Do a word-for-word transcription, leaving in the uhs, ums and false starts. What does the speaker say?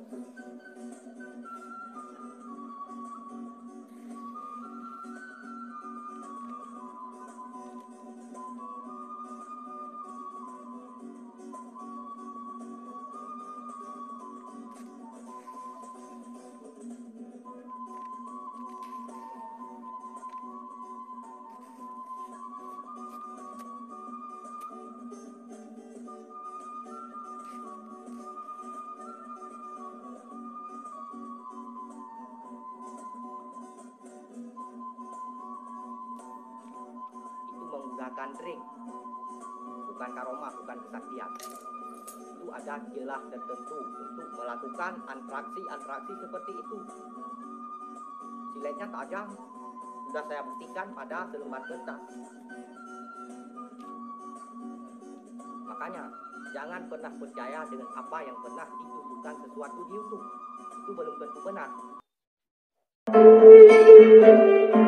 Menggunakan trik, bukan karomah, bukan kesaktian. Itu ada celah tertentu untuk melakukan atraksi-atraksi seperti itu. Siletnya tajam, sudah saya buktikan pada selembar kertas. Makanya jangan pernah percaya dengan apa yang pernah ditunjukkan sesuatu di YouTube. Itu belum tentu benar.